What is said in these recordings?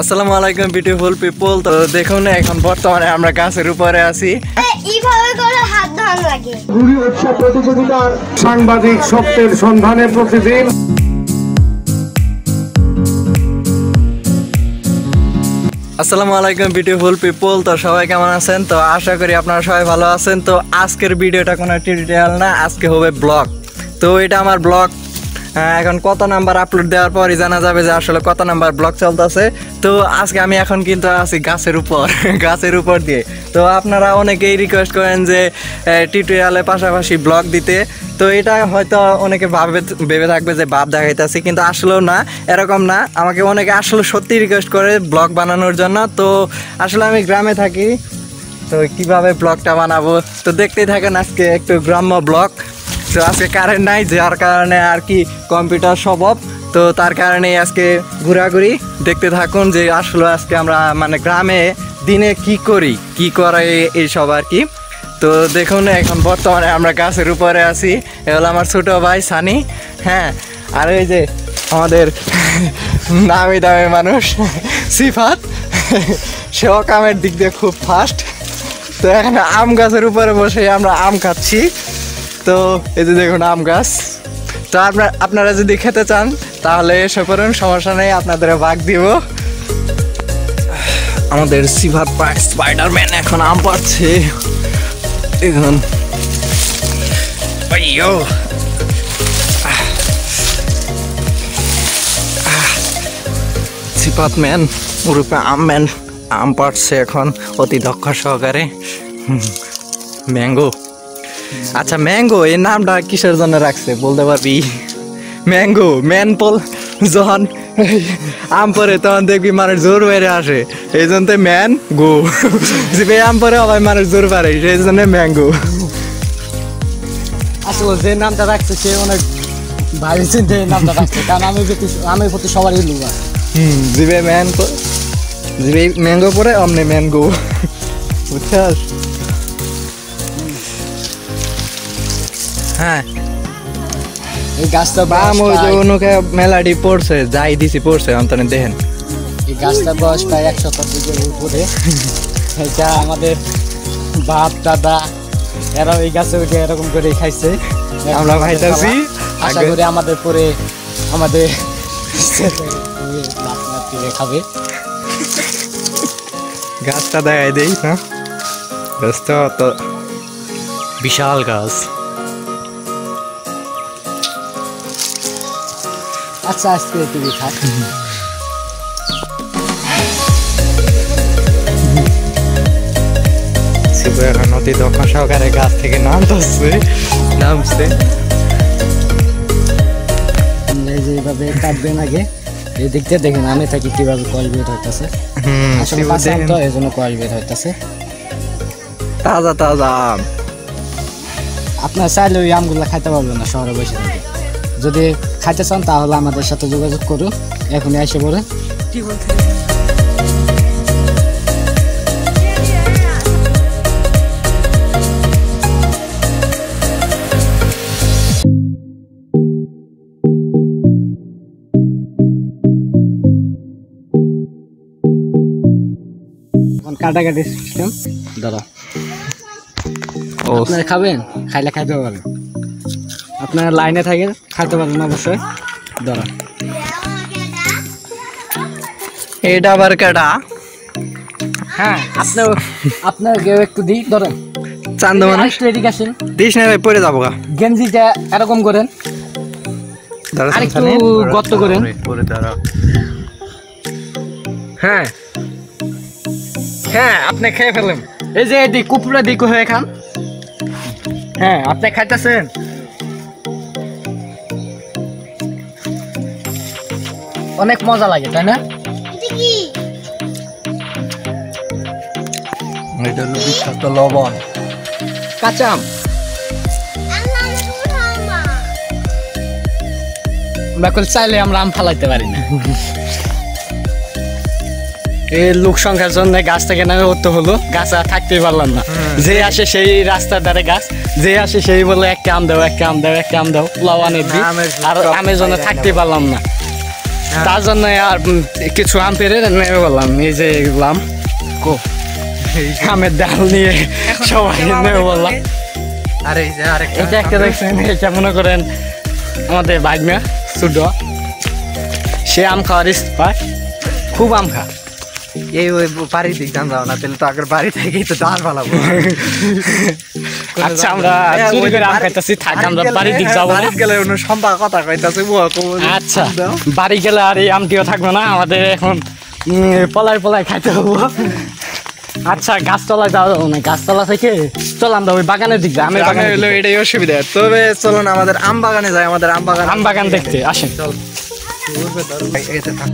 আসসালামু আলাইকুম beautiful people. তো দেখুন এখন বর্তমানে আমরা গাছের উপরে আছি। এইভাবে করে হাত ধরা লাগে। ঘুড়ি উৎসব প্রতিযোগিতার সাংবাদিক সত্যের সন্ধানে প্রতিদিন। আসসালামু আলাইকুম বিউটিফুল পিপল। তো সবাই কেমন আছেন? তো আশা করি আপনারা সবাই ভালো আছেন। তো আজকের ভিডিওটা কোনো টিউটোরিয়াল না, আজকে হবে ব্লগ। তো এটা আমার ব্লগ এখন কত নাম্বার আপলোড দেওয়ার পরই জানা যাবে যে আসলে কত নাম্বার ব্লগ চলতেছে। তো আজকে আমি এখন কিন্তু আছি গাছের উপর গাছের উপর দিয়ে। তো আপনারা অনেকেই রিকোয়েস্ট করেন যে টিউটোরিয়ালের পাশাপাশি ব্লগ দিতে। তো এটা হয়তো অনেকে ভেবে থাকবে যে ভাব দেখাইতেছি, কিন্তু আসলেও না, এরকম না। আমাকে অনেকে আসলে সত্যি রিকোয়েস্ট করে ব্লগ বানানোর জন্য। তো আসলে আমি গ্রামে থাকি, তো কিভাবে ব্লগটা বানাবো তো দেখতেই থাকেন। আজকে একটু গ্রাম্য ব্লগ। তো আজকে কারেন্ট নাই, যার কারণে আর কি কম্পিউটার সব, তো তার কারণে আজকে ঘোরাঘুরি দেখতে থাকুন যে আসলে আজকে আমরা মানে গ্রামে দিনে কি করি, কি করে এইসব আর কি। তো দেখুন এখন বর্তমানে আমরা গাছের উপরে আছি। এ হলো আমার ছোটো ভাই সানি, হ্যাঁ। আর এই যে আমাদের নামি দামি মানুষ সিফাত, সেও কামের দিক দিয়ে খুব ফাস্ট। তো এখানে আম গাছের উপরে বসে আমরা আম খাচ্ছি। তো এই যে দেখুন আম গাছ। তো আপনারা যদি খেতে চান তাহলে এসে করুন, সমস্যা নেই, আপনাদের ভাগ দিব। আমাদের সিফাত স্পাইডারম্যান এখন আম পাচ্ছে। এখন সিফাত ম্যান ওরূপে আম পাচ্ছে এখন অতি দক্ষ সহকারে। ম্যাঙ্গো, আচ্ছা ম্যাঙ্গো এই নামটা কিসের জন্য রাখছে বলতে পারবি? ম্যাঙ্গো ম্যানপল যখন আম পরে তখন দেখবি মানুষ জোর বেড়ে আসে, এই জন্য ম্যান গো। যে আম পরে আবার মানুষ জোর পারে, সেই জন্য ম্যাঙ্গো। আসলে যে নামটা রাখছে সে অনেক ভালো চিন্তা নামটা রাখছে, কারণ আমি প্রতি সবারই লোক আছে। জিবে ম্যান জিবে ম্যাঙ্গো পরে অমনে ম্যাঙ্গো, বুঝছাস? হ্যাঁ, এই গাছটা বাম ওই যে অনুকে মেলাডি পড়ছে, যাই দিছি পড়ছে অন্তনে দেখেন। এই গাছটা বয়স প্রায় 1 শতাব্দীর উপরে। এটা আমাদের বাপ দাদা এরাও এই গাছে উঠে এরকম করে খাইছে, আমরা খাইতেছি। আশা করি আমাদের পরে আমাদের খাবে। গাছটা দেখাই দেই না, গাছটা তো বিশাল গাছ। আচ্ছা আজকে তুমি খাক। এখন নদী দক্ষ সহকারে গাছ থেকে নামছে। এইভাবে কাটবেন আগে, এই দিক দিয়ে দেখেন আমি থাকি কিভাবে কয়েল বের হইতেছে। আসলে কাঁচা আম তো এই জন্য কয়েল বের হইতেছে। তাজা তাজা আম। আপনার চাইলে ওই আমগুলো খাইতে পারবেন না শহরে বসে থেকে। যদি খাইতে চান তাহলে আমাদের সাথে যোগাযোগ করুন, এখনই এসে পড়ে। কাটাকাটি সিস্টেম দাদা, আপনারা খাবেন, খাইলে খাইতে পারবেন। আপনারা লাইনে থাকেন, খাইতে পারবেন অবশ্যই। দাঁড়া এটা আবার কাটা। হ্যাঁ, আপনার কেউ একটু দিই, ধরেন চান্দ মানে এদিকে আসেন। দিস না ভাই, পড়ে যাবো গা। গেঞ্জিটা এরকম করেন, আর একটু গর্ত করেন। হ্যাঁ হ্যাঁ, আপনি খেয়ে ফেলেন। এই যে এদিক কুপুরা দিক হয়ে খান। হ্যাঁ, আপনি খাইতেছেন। অনেক মজা লাগে, তাই না? এটা হলো বিখ্যাত লবণ কাঁচা আম। চাইলে আমরা আম ফালাইতে পারি না। এই লোক সংখ্যার জন্য গাছ থেকে নামে উঠতে হলো, গাছ আর থাকতেই পারলাম না। যে আসে সেই রাস্তার ধারে গাছ, যে আসে সেই বলে একটা আম দাও, একটা আম দাও, একটা আম দাও, পোলাও আনে দিই। আর আমের জন্য থাকতেই পারলাম না। তার জন্য আর কিছু আম পেরে নেমে বললাম এই যে এগুলাম আমের ডাল নিয়ে সবাই নেমে বললাম। আর এই যে আরেকটা এটা একটা দেখছেন, এটা মনে করেন আমাদের বাইকমা ছোট, সে আম খাওয়ার ইচ্ছা পায়, খুব আম খা। এই ওই বাড়ি দিক দাম যাও না, তাহলে তো আগের বাড়ি থেকেই তো দাঁড় পালাবো। আচ্ছা আমরা চুরি করে আম খাইতেছি, থাক আমরা বাড়ির দিক যাবো না। গেলে অন্য সম্পা কথা কইতাছে আচ্ছা বাড়ি গেলে আর এই আমটিও থাকবে না, আমাদের এখন পলাই পলাই খাইতে হবো। আচ্ছা গাছতলায় যাওয়া যাবো না, গাছতলা থেকে চল আমরা ওই বাগানের দিক যাই, আমের বাগানে হলো এটাই অসুবিধা। তবে চলুন আমাদের আম বাগানে যাই, আমাদের আম বাগান দেখতে আসেন। চল এতে থাক।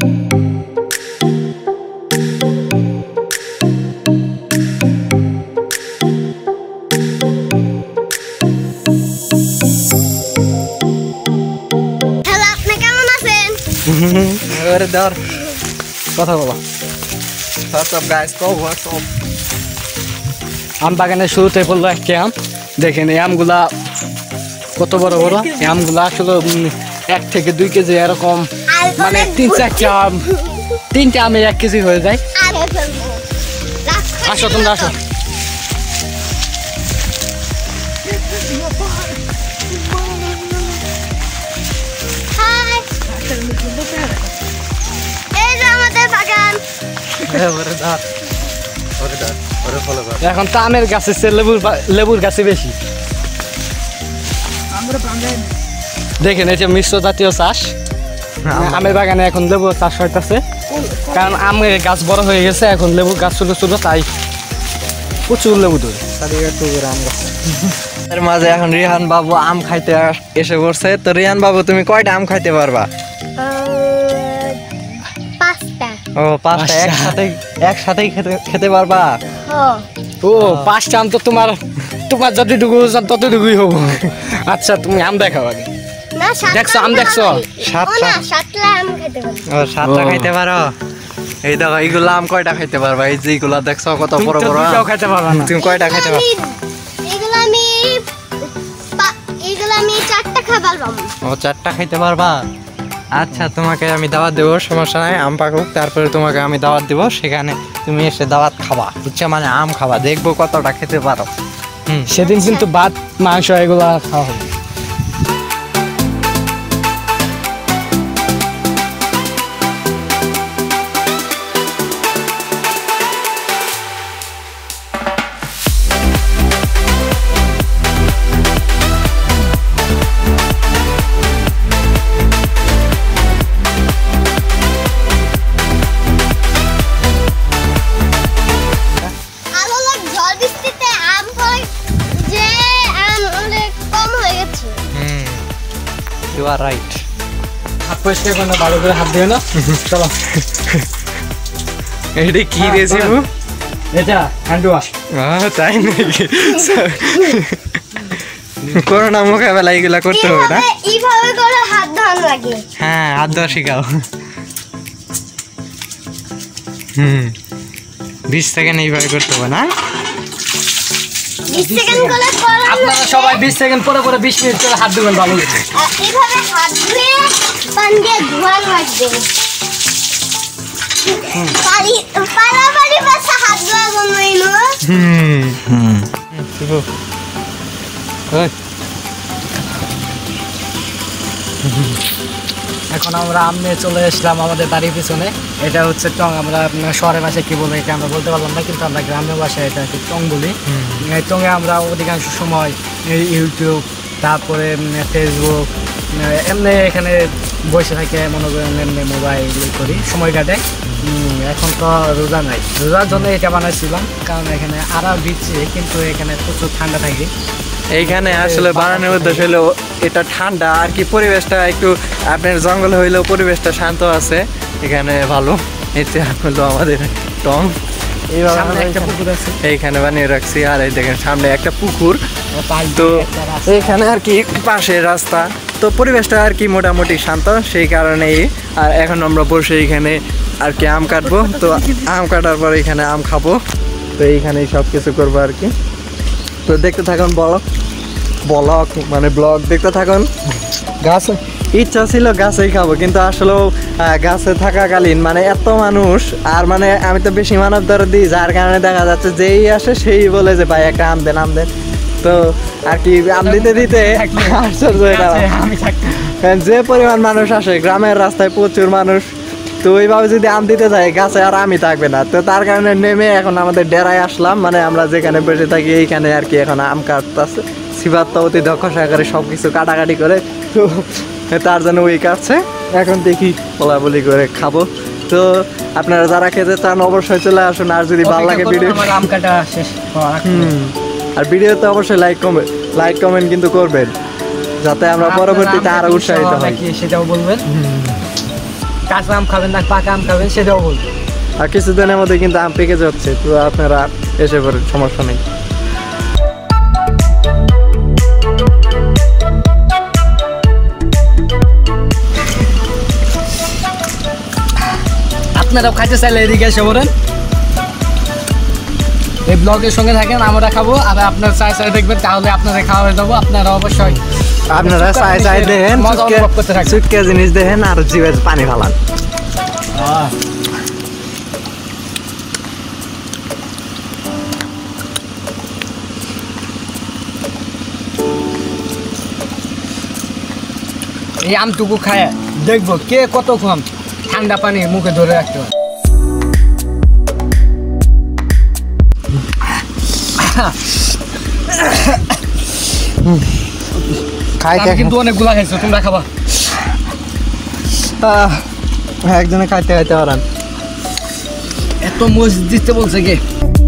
হ্যালো, আপনি কেমন আছেন? এবারে ধর কথা বলো। What's up guys? Go, what's up? আম বাগানের শুরুতে পড়লো একটা আম, দেখেন এই আমগুলা কত বড় বড়। এই আমগুলা আসলে 1 থেকে 2 কেজি এরকম, মানে 3-4টা আম, 3টে আমে 1 কেজি হয়ে যায়। আসো তোমরা আসো। হাই, এই যে আমাদের বাগান। ওরে ধর, ওরে ফলো কর। এখন তো আমের গাছের চেয়ে লেবুর গাছে বেশি। দেখেন এই যে মিশ্র জাতীয় চাষ, আমের বাগানে এখন লেবু চাষ হইতেছে, কারণ আমের গাছ বড় হয়ে গেছে, এখন লেবু গাছ ছোট ছোট, তাই প্রচুর লেবু ধরে। এর মাঝে এখন রিহান বাবু আম খাইতে এসে পড়ছে। তো রিহান বাবু তুমি কয়টা আম খাইতে পারবা? 5টা। ও 5টা একসাথেই খেতে পারবা? ও 5টা আম তো তোমার যতটুকু ততটুকুই হবো। আচ্ছা তুমি আম দেখাও আগে। না, দেখছো আম দেখছো? 7টা। 7টা আম খেতে পারি। ও 7টা খাইতে পারো? এই দেখো এইগুলা আম কয়টা খাইতে পারবা? এই যে এইগুলা দেখছো কত বড় বড় আম? খাইতে পারবা না। তুমি কয়টা খাইতে পারবা? এগুলো আমি 4টা খাবার পাবো। ও 4টা খাইতে পারবা? আচ্ছা তোমাকে আমি দাওয়াত দেবো, সমস্যা নাই। আম পাকুক, তারপরে তোমাকে আমি দাওয়াত দেবো, সেখানে তুমি এসে দাওয়াত খাবা, বুঝছো? মানে আম খাবা, দেখবো কতটা খেতে পারো। সেদিন কিন্তু ভাত মাংস এগুলা খাওয়া হবে। You are right. হাত পরিষ্কার করে ভালো করে হাত দিও না। চলো এটা কি রেসিপি? এটা হ্যান্ড ওয়াশ। তাই নাকি? করোনা মোকাবেলা এগুলা করতে হবে না? এইভাবে করে হাত ধোয়ানো লাগে। হ্যাঁ, হাত ধোয়া শিখাও। 20 সেকেন্ড এইভাবে করতে হবে না? 20 সেকেন্ড করে করা। আপনারা সবাই 20 সেকেন্ড পরে 20 মিনিট করে হাত ধুবেন ভালো করে। এইভাবে হাত ধুয়ে পানি দিয়ে ধোয়ানো লাগবে। পানি পাশে হাত ধোয়া বন্ধু। এখন আমরা আম নিয়ে চলে আসলাম আমাদের বাড়ির পিছনে। এটা হচ্ছে টং, আমরা শহরের ভাষায় কি বলে এটা আমরা বলতে পারলাম না, কিন্তু আমরা গ্রামের ভাষায় এটা টং বলি। এই টঙে আমরা অধিকাংশ সময় ইউটিউব, তারপরে ফেসবুক, এমনি এখানে বসে থাকে, মনে করেন এমনি মোবাইল করি, সময় কাটে। এখন তো রোজা নাই, রোজার জন্য এটা বানাইছিলাম, কারণ এখানে আরাম দিচ্ছে, কিন্তু এখানে প্রচুর ঠান্ডা থাকে। এইখানে আসলে বানানোর উদ্দেশ্য হলো এটা ঠান্ডা আর কি, পরিবেশটা একটু আপনার জঙ্গল হইলেও পরিবেশটা শান্ত আছে এখানে, ভালো। এতে হলো আমাদের টং, এইখানে বানিয়ে রাখছি। আর এই দেখেন সামনে একটা পুকুর, তো এখানে আর কি পাশে রাস্তা, তো পরিবেশটা আর কি মোটামুটি শান্ত, সেই কারণেই। আর এখন আমরা বসে এখানে আর কি আম কাটবো, তো আম কাটার পর এখানে আম খাবো, তো এইখানেই সব কিছু করবো আর কি। তো দেখতে থাকুন ব্লগ মানে ব্লগ দেখতে থাকুন। গাছ ইচ্ছা ছিল গাছেই খাবো, কিন্তু আসলেও গাছে থাকাকালীন মানে এত মানুষ, আর মানে আমি তো বেশি মানব দর দিই, যার কারণে দেখা যাচ্ছে যেই আসে সেই বলে যে ভাই একটা আম দেন আম দেন। তো আর কি আম দিতে দিতে আশ্চর্য হয়ে গেলাম। কারণ যে পরিমাণ মানুষ আসে, গ্রামের রাস্তায় প্রচুর মানুষ, তো ওইভাবে যদি আম দিতে যায় গাছে আর আমই থাকবে না। তো তার কারণে নেমে এখন আমাদের ডেরায় আসলাম, মানে আমরা যেখানে বসে থাকি এইখানে আর কি এখন আম কাটতেছে। সিফাত তো অতি দক্ষ সহকারে সব কিছু কাটাকাটি করে, তো তার জন্য ওই কাটছে। এখন দেখি বলাবলি করে খাবো। তো আপনারা যারা খেতে চান অবশ্যই চলে আসুন, আর যদি ভালো লাগে ভিডিও আম কাটা শেষ আর ভিডিওতে অবশ্যই লাইক কমেন্ট কিন্তু করবেন, যাতে আমরা পরবর্তীতে আরো উৎসাহিত হই। সেটাও বলবেন, কাঁচা আম খাবেন না পাকা আম খাবেন সেটাও বলবেন। আর কিছুদিনের মধ্যে কিন্তু আম পেকে যাচ্ছে, তো আপনারা এসে পড়েন, সমস্যা নেই। আপনারাও খাইতে চাইলে এদিকে এসে পড়েন, এই ব্লগের সঙ্গে থাকেন, আমরা খাবো আর আপনার চাই চাই দেখবেন, তাহলে আপনাদের খাওয়া হয়ে যাবো। আপনারা অবশ্যই আপনারা চাই চাই দেখেন, চুটকে জিনিস দেখেন আর জিভে পানি ফালান। এই আমটুকু খায় দেখবো কে কতক্ষণ ঠান্ডা পানি মুখে ধরে রাখতে পারে। কিন্তু অনেকগুলা খাইছো, তোমরা খাবা। একজনে খাইতে খাইতে পারান। এত মজা দিতে বলছে কে?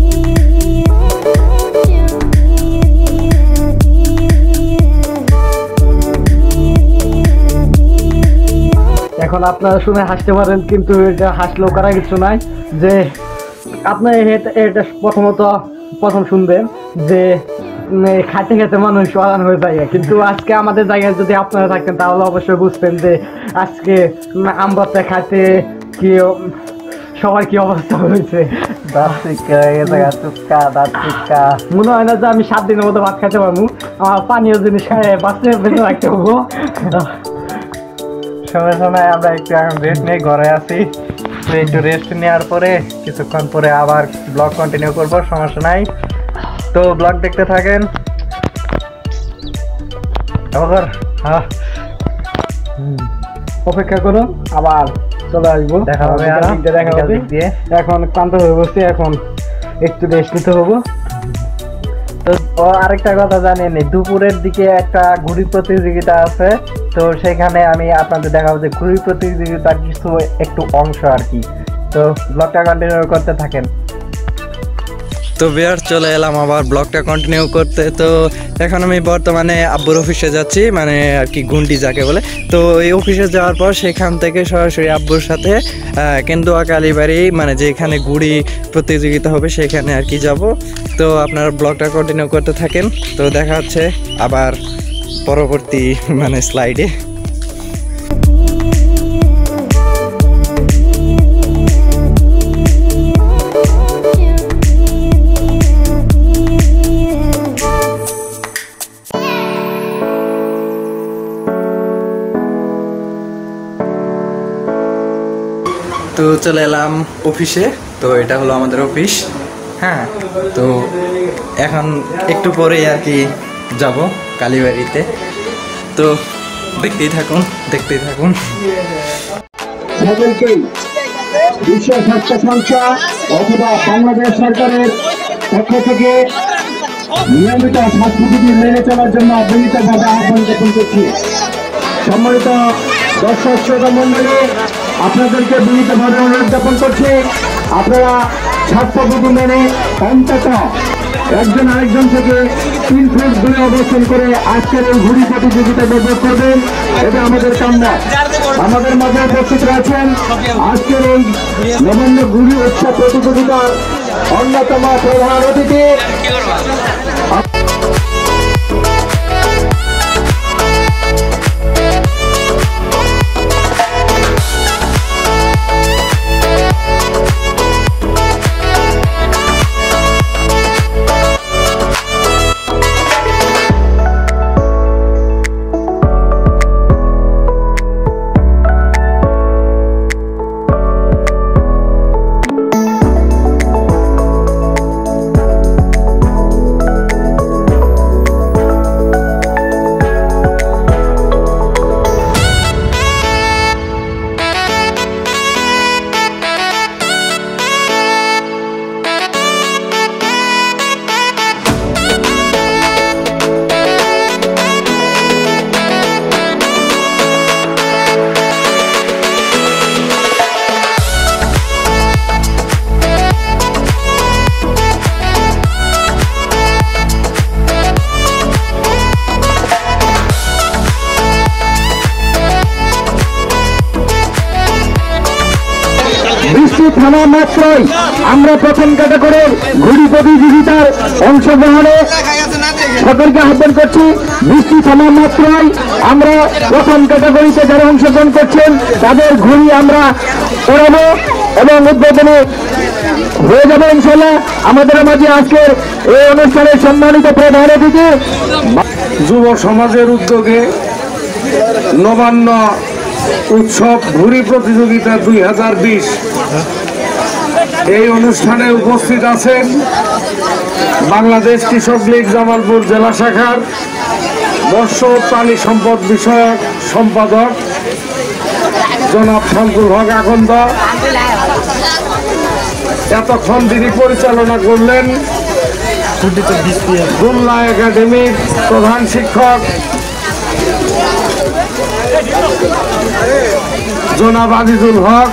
এখন আপনারা শুনে হাসতে পারেন, কিন্তু এটা হাসলেও করার কিছু নাই। যে আপনার এটা প্রথম শুনবেন যে খাইতে খেতে মানুষ অজান হয়ে যায়, কিন্তু আজকে আমাদের জায়গায় যদি আপনারা থাকতেন তাহলে অবশ্যই বুঝতেন যে আজকে আম ভর্তা খাইতে কি সবার কি অবস্থা হয়েছে। মনে হয় না যে আমি 7 দিনের মতো ভাত খাইতে পারবো, আমার পানীয় জিনিস খাই বাঁচতে বেঁচে রাখতে হবো। সময় আমরা একটু এখন রেস্ট নিয়ে ঘরে আছি, তো একটু রেস্ট নেওয়ার পরে কিছুক্ষণ পরে আবার ব্লগ কন্টিনিউ করবো, সমস্যা নাই। তো ব্লগ দেখতে থাকেন। অপেক্ষা করুন, আবার চলে আসবো, দেখা হবে। এখন ক্লান্ত হয়ে বসছি, এখন একটু রেস্ট নিতে হবো। তো আরেকটা কথা জানেন, দুপুরের দিকে একটা ঘুড়ি প্রতিযোগিতা আছে, তো সেখানে আমি আপনাদের দেখাবো যে ঘুড়ি প্রতিযোগিতার কিছু একটু অংশ আর কি। তো ব্লগটা কন্টিনিউ করতে থাকেন। তো বিয়ার চলে এলাম আবার ব্লগটা কন্টিনিউ করতে। তো এখন আমি বর্তমানে আব্বুর অফিসে যাচ্ছি, মানে আর কি গুন্ডি যাকে বলে। তো এই অফিসে যাওয়ার পর সেখান থেকে সরাসরি আব্বুর সাথে কেন্দুয়া কালীবাড়ি, মানে যেখানে গুড়ি প্রতিযোগিতা হবে সেখানে আর কি যাব। তো আপনারা ব্লগটা কন্টিনিউ করতে থাকেন। তো দেখা হচ্ছে আবার পরবর্তী মানে স্লাইডে। তো চলে এলাম অফিসে। তো এটা হলো আমাদের অফিস, হ্যাঁ। তো এখন একটু পরেই আর কি যাব কালীবাড়িতে। তো দেখতেই থাকুন। সকলকেই বিশ্ব স্বাস্থ্য সংস্থা অথবা বাংলাদেশ সরকারের পক্ষ থেকে নিয়মিত স্বাস্থ্যবিধি মেনে চলার জন্য বিনীতভাবে আহ্বান জ্ঞাপন করছি। সম্মানিত দর্শক শ্রোতা মন্ডলী, আপনাদেরকে বিনীতভাবে অনুরোধ জ্ঞাপন করছি, আপনারা স্বাস্থ্যবিধি মেনে অন্তত একজন আরেকজন থেকে 3 ফুট দূরে অবস্থান করে আজকের এই ঘুড়ি প্রতিযোগিতায় ব্যবহার করবেন, এটা আমাদের কাম্য। আমাদের মাঝে উপস্থিত রয়েছেন আজকের এই নবান্ন ঘুড়ি উৎসব প্রতিযোগিতার অন্যতম প্রধান অতিথি। থানা মাত্রই আমরা প্রথম ক্যাটাগরির ঘুড়ি প্রতিযোগিতার অংশগ্রহণে সকলকে আহ্বান করছি। বৃষ্টি থানা মাত্রই আমরা প্রথম ক্যাটাগরিতে যারা অংশগ্রহণ করছেন তাদের ঘুড়ি আমরা ওড়াবো এবং উদ্বোধনে হয়ে যাবে ইনশাল্লাহ। আমাদের মাঝে আজকের এই অনুষ্ঠানের সম্মানিত প্রধান অতিথি যুব সমাজের উদ্যোগে নবান্ন উৎসব ঘুড়ি প্রতিযোগিতা 2020 এই অনুষ্ঠানে উপস্থিত আছেন বাংলাদেশ কৃষক লীগ জামালপুর জেলা শাখার মৎস্য প্রাণী সম্পদ বিষয়ক সম্পাদক জনাব শামসুল হক আকন্দ। এতক্ষণ তিনি পরিচালনা করলেন খুলনা একাডেমির প্রধান শিক্ষক জনাব আজিজুল হক।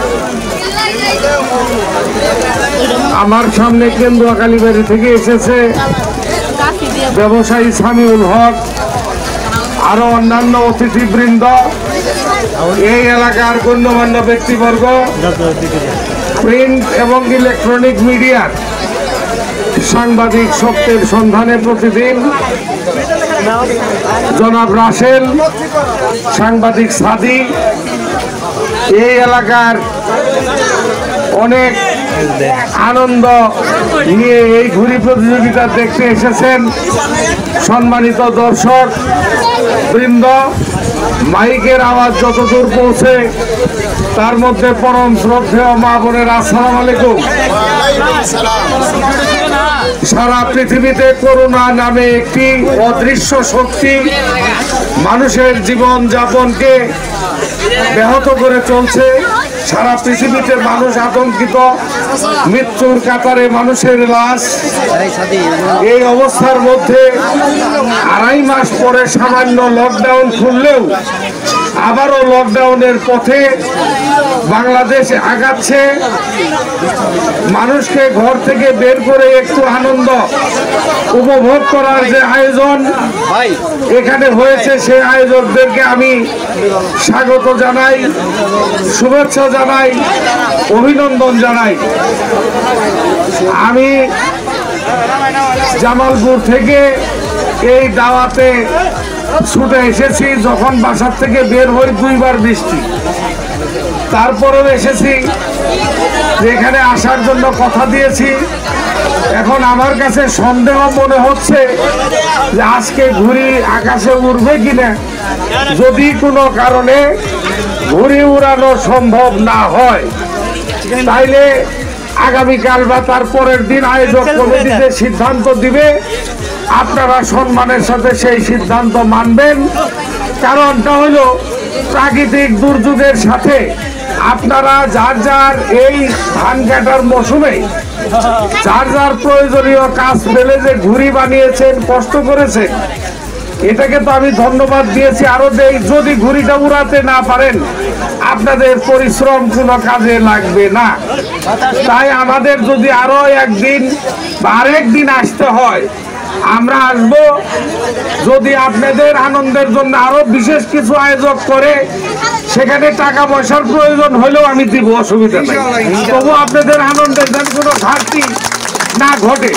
আমার সামনে কেন্দ্র কালীবাড়ি থেকে এসেছে ব্যবসায়ী সামিউল হক, আরো অন্যান্য অতিথিবৃন্দ, এই এলাকার গণ্যমান্য ব্যক্তিবর্গ, প্রিন্ট এবং ইলেকট্রনিক মিডিয়ার সাংবাদিক সত্যের সন্ধানে প্রতিদিন, জনাব রাসেল, সাংবাদিক সাদি, এই এলাকার অনেক আনন্দ নিয়ে এই ঘুড়ি প্রতিযোগিতা দেখতে এসেছেন সম্মানিত দর্শক বৃন্দ। মাইকের আওয়াজ যতদূর পৌঁছে তার মধ্যে পরম শ্রদ্ধেয় মা বোনের আসসালামু আলাইকুম। সারা পৃথিবীতে করোনা নামে একটি অদৃশ্য শক্তি মানুষের জীবন যাপনকে ব্যাহত করে চলছে। সারা পৃথিবীতে মানুষ আতঙ্কিত, মৃত্যুর কাতারে মানুষের লাশ। এই অবস্থার মধ্যে 2.5 মাস পরে সামান্য লকডাউন খুললেও আবারও লকডাউনের পথে বাংলাদেশ আগাচ্ছে। মানুষকে ঘর থেকে বের করে একটু আনন্দ উপভোগ করার যে আয়োজন এখানে হয়েছে, সেই আয়োজকদেরকে আমি স্বাগত জানাই, শুভেচ্ছা জানাই, অভিনন্দন জানাই। আমি জামালপুর থেকে এই দাওয়াতে ছুটে এসেছি। যখন বাসার থেকে বের হই 2 বার বৃষ্টি, তারপরেও এসেছি। এখানে আসার জন্য কথা দিয়েছি। এখন আমার কাছে সন্দেহ মনে হচ্ছে যে আজকে ঘুড়ি আকাশে উড়বে কিনা। যদি কোনো কারণে ঘুড়ি উড়ানো সম্ভব না হয় তাইলে আগামীকাল বা তার পরের দিন আয়োজক কমিটি যে সিদ্ধান্ত দিবে আপনারা সম্মানের সাথে সেই সিদ্ধান্ত মানবেন। কারণটা হলো প্রাকৃতিক দুর্যোগের সাথে আপনারা যার যার এই ধান কাটার মৌসুমে যার যার প্রয়োজনীয় কাজ ফেলে যে ঘুড়ি বানিয়েছেন, কষ্ট করেছেন, এটাকে তো আমি ধন্যবাদ দিয়েছি। আরো যদি ঘুড়িটা উড়াতে না পারেন আপনাদের পরিশ্রম কোনো কাজে লাগবে না। তাই আমাদের যদি আরো একদিন বা আরেকদিন আসতে হয় আমরা আসব। যদি আপনাদের আনন্দের জন্য আরো বিশেষ কিছু আয়োজন করে সেখানে টাকা পয়সার প্রয়োজন হলেও আমি দিব, অসুবিধা নেই। তবু আপনাদের আনন্দের যেন কোনো ঘাটতি না ঘটে,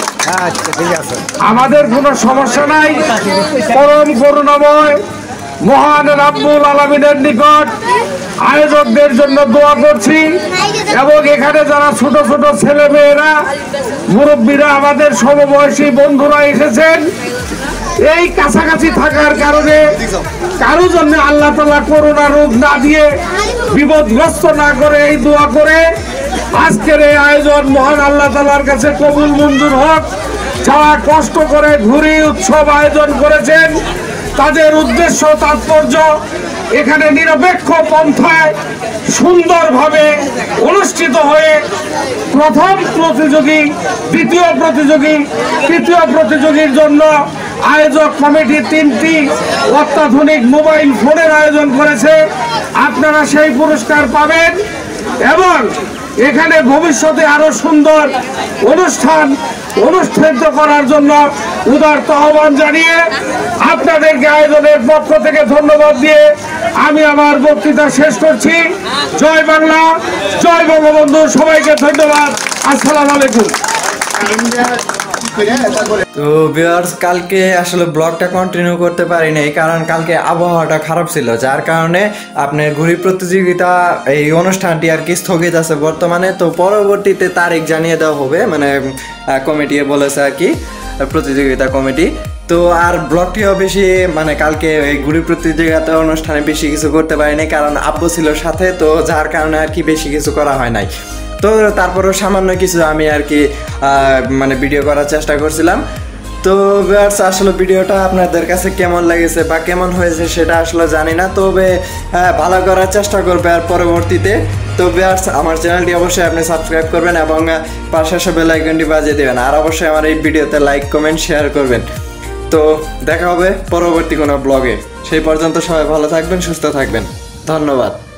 আমাদের কোনো সমস্যা নাই। পরম করুণাময় মহান রাব্বুল আলামিনের নিকট আয়োজকদের জন্য দোয়া করছি এবং এখানে যারা ছোট ছোট ছেলে মেয়েরা, মুরব্বীরা, আমাদের সমবয়সী বন্ধুরা এসেছেন, এই কাছাকাছি থাকার কারণে কারো জন্য আল্লাহ তাআলা করোনা রোগ না দিয়ে বিপদগ্রস্ত না করে এই দোয়া করে আজকের এই আয়োজন মহান আল্লাহ তাআলার কাছে কবুল মঞ্জুর হোক। যারা কষ্ট করে ঘুড়ি উৎসব আয়োজন করেছেন তাদের উদ্দেশ্য তাৎপর্য এখানে নিরপেক্ষ পন্থায় সুন্দরভাবে অনুষ্ঠিত হয়ে প্রথম প্রতিযোগী, দ্বিতীয় প্রতিযোগী, তৃতীয় প্রতিযোগীর জন্য আয়োজক কমিটি 3টি অত্যাধুনিক মোবাইল ফোনের আয়োজন করেছে। আপনারা সেই পুরস্কার পাবেন এবং এখানে ভবিষ্যতে আরো সুন্দর অনুষ্ঠান অনুষ্ঠিত করার জন্য উদারত আহ্বান জানিয়ে আপনাদেরকে আয়োজনের পক্ষ থেকে ধন্যবাদ দিয়ে আমি আমার বক্তৃতা শেষ করছি। জয় বাংলা, জয় বঙ্গবন্ধু, সবাইকে ধন্যবাদ। আসসালামু আলাইকুম। তো ভিউয়ার্স, কালকে আসলে ব্লগটা কন্টিনিউ করতে পারি নাই, কারণ কালকে আবহাওয়াটা খারাপ ছিল, যার কারণে আপনার ঘুড়ি প্রতিযোগিতা এই অনুষ্ঠানটি আর কি স্থগিত আছে বর্তমানে। তো পরবর্তীতে তারিখ জানিয়ে দেওয়া হবে, মানে কমিটি বলেছে আর কি, প্রতিযোগিতা কমিটি। তো আর ব্লগটিও বেশি মানে কালকে এই ঘুড়ি প্রতিযোগিতা অনুষ্ঠানে বেশি কিছু করতে পারিনি, কারণ আব্বু ছিল সাথে, তো যার কারণে আর কি বেশি কিছু করা হয় নাই। তো তারপরেও সামান্য কিছু আমি আর কি মানে ভিডিও করার চেষ্টা করছিলাম। তো ভিউয়ার্স, আসলে ভিডিওটা আপনাদের কাছে কেমন লেগেছে বা কেমন হয়েছে সেটা আসলে জানি না, তবে ভালো করার চেষ্টা করবে আর পরবর্তীতে। তো ভিউয়ার্স, আমার চ্যানেলটি অবশ্যই আপনি সাবস্ক্রাইব করবেন এবং পাশে আসা বেল আইকনটি বাজিয়ে দেবেন, আর অবশ্যই আমার এই ভিডিওতে লাইক কমেন্ট শেয়ার করবেন। তো দেখা হবে পরবর্তী কোনো ব্লগে, সেই পর্যন্ত সবাই ভালো থাকবেন, সুস্থ থাকবেন, ধন্যবাদ।